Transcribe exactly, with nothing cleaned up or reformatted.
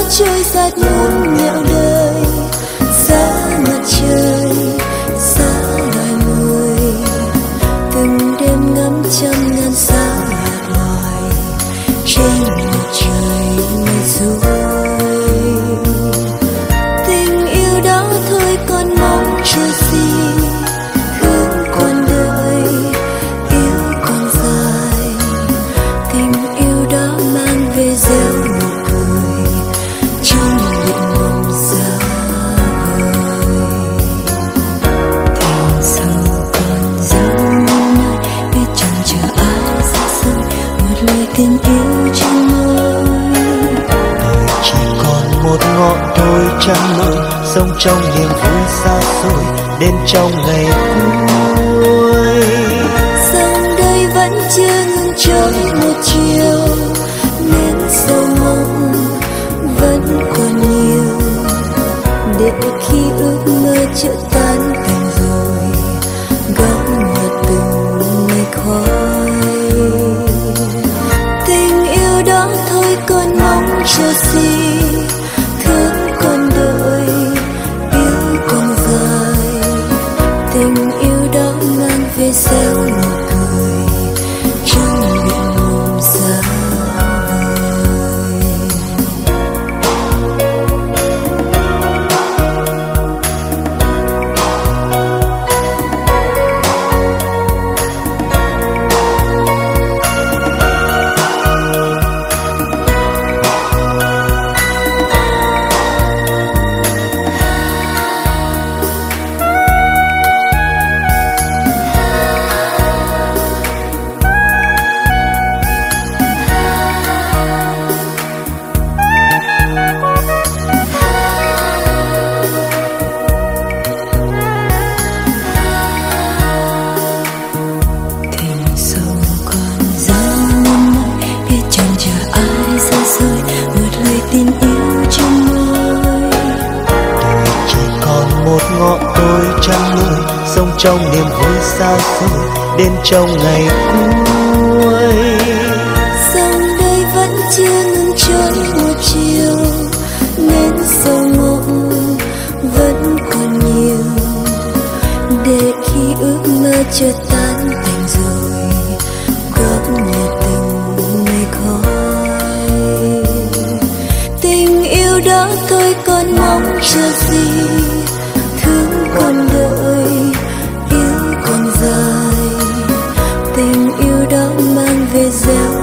trôi giạt muôn nẻo đời, xa mặt trời, xa loài người. Từng đêm ngắm trăm ngàn sao lạc loài trên một trời mây xuôi. Tình yêu đó thôi còn mong chờ gì, hướng còn đợi, yêu còn dài. Tình yêu đó mang về gieo nụ cười trong những mộng xa vời. Tình sâu còn dấu nơi biết chẳng chờ ai xa xăm, một lời tình yêu trong môi. Đời chỉ còn một ngọn đồi trăng lội, sông trong niềm vui xa xôi, đêm trong ngày cuối. Dòng đời vẫn chưa ngừng trôi một chiều, nên sầu mộng vẫn còn nhiều. Để khi ước mơ chợt tan thành rồi, góc nhặt từng mây khói. Tình yêu đó thôi còn mong chờ gì, thương còn đợi, yêu còn dài. Tình yêu đó mang về gieo nụ cười trong những mộng xa vời. Tình yêu trong môi. Đời chỉ còn một ngọn đồi trăng lội, sông trong niềm vui xa xôi, đến trong ngày cuối. Dòng đời vẫn chưa ngừng trôi một chiều, nên sầu mộng vẫn còn nhiều. Để khi ước mơ chợt tan thành rồi, góp nhặt từng mây khói. Tình yêu đó thôi còn mong chờ gì, thương còn đợi, yêu còn dài. Tình yêu đó mang về gieo